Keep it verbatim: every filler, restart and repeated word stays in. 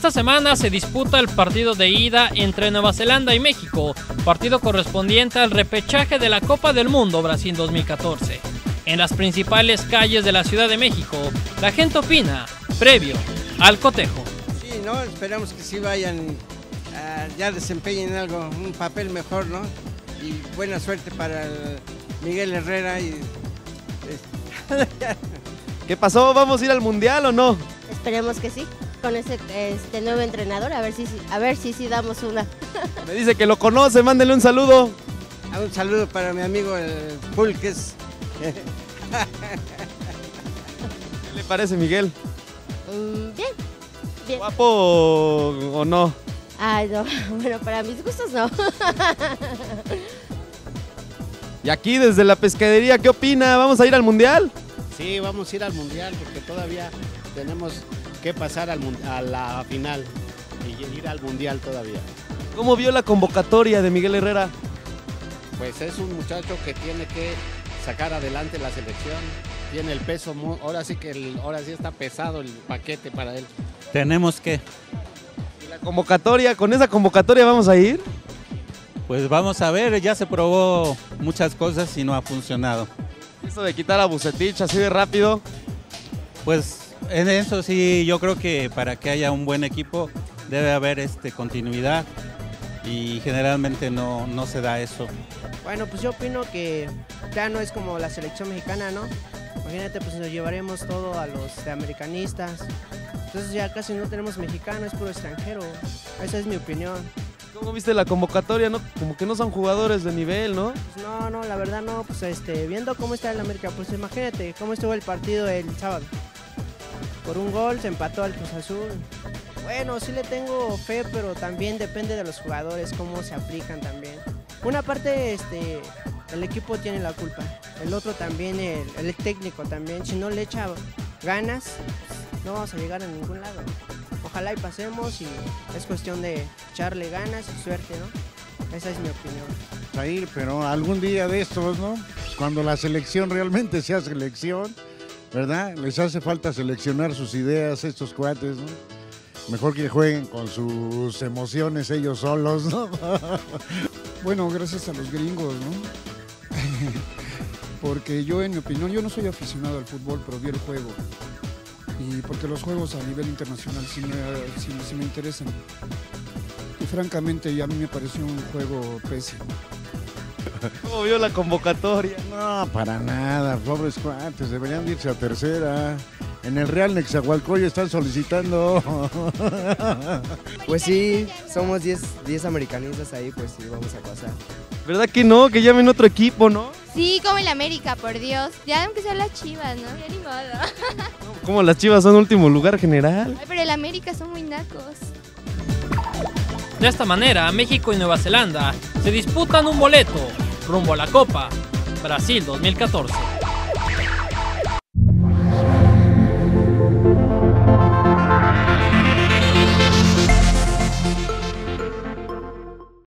Esta semana se disputa el partido de ida entre Nueva Zelanda y México, partido correspondiente al repechaje de la Copa del Mundo Brasil dos mil catorce. En las principales calles de la Ciudad de México, la gente opina, previo al cotejo. Sí, ¿no? Esperamos que sí vayan, uh, ya desempeñen algo, un papel mejor, ¿no? Y buena suerte para el Miguel Herrera. Y... ¿Qué pasó? ¿Vamos a ir al Mundial o no? Esperemos que sí, con ese este nuevo entrenador, a ver si a ver si sí damos una. Me dice que lo conoce, mándele un saludo. Ah, un saludo para mi amigo el Pulques. ¿Qué le parece, Miguel? Mm, bien, bien. ¿Guapo o, o no? Ay, no, bueno, para mis gustos no. Y aquí desde la pescadería, ¿qué opina? ¿Vamos a ir al Mundial? Sí, vamos a ir al Mundial porque todavía tenemos que pasar al, a la final y ir al Mundial todavía. ¿Cómo vio la convocatoria de Miguel Herrera? Pues es un muchacho que tiene que sacar adelante la selección, tiene el peso, ahora sí que el, ahora sí está pesado el paquete para él. Tenemos que. ¿Y la convocatoria? ¿Con esa convocatoria vamos a ir? Pues vamos a ver, ya se probó muchas cosas y no ha funcionado. Eso de quitar a Vucetich así de rápido. Pues en eso sí, yo creo que para que haya un buen equipo debe haber este, continuidad y generalmente no, no se da eso. Bueno, pues yo opino que ya no es como la selección mexicana, ¿no? Imagínate, pues nos llevaremos todo a los de americanistas. Entonces ya casi no tenemos mexicano, es puro extranjero. Esa es mi opinión. ¿Cómo viste la convocatoria? ¿No? Como que no son jugadores de nivel, ¿no? Pues no, no, la verdad no, pues este, viendo cómo está el América, pues imagínate cómo estuvo el partido el sábado. Por un gol se empató al Cruz Azul. Bueno, sí le tengo fe, pero también depende de los jugadores, cómo se aplican también. Una parte, este, el equipo tiene la culpa, el otro también, el, el técnico también. Si no le echa ganas, no vamos a llegar a ningún lado. Ojalá y pasemos y es cuestión de echarle ganas y suerte, ¿no? Esa es mi opinión. A ir, pero algún día de estos, ¿no? Cuando la selección realmente sea selección, ¿verdad? Les hace falta seleccionar sus ideas, estos cuates, ¿no? Mejor que jueguen con sus emociones ellos solos, ¿no? Bueno, gracias a los gringos, ¿no? Porque yo, en mi opinión, yo no soy aficionado al fútbol, pero vi el juego. Y porque los juegos a nivel internacional sí me, sí, sí me interesan. Y francamente, a mí me pareció un juego pésimo. ¿Cómo vio la convocatoria? No, para nada, pobres cuates, deberían de irse a tercera. En el Real Nezahualcóyotl están solicitando. Pues sí, somos diez americanistas ahí, pues sí, vamos a pasar. ¿Verdad que no? Que llamen otro equipo, ¿no? Sí, como el América, por Dios. Ya aunque sean las Chivas, ¿no? Ya ni modo. ¿Cómo las Chivas son último lugar general? Ay, pero el América son muy nacos. De esta manera, México y Nueva Zelanda se disputan un boleto rumbo a la Copa Brasil dos mil catorce.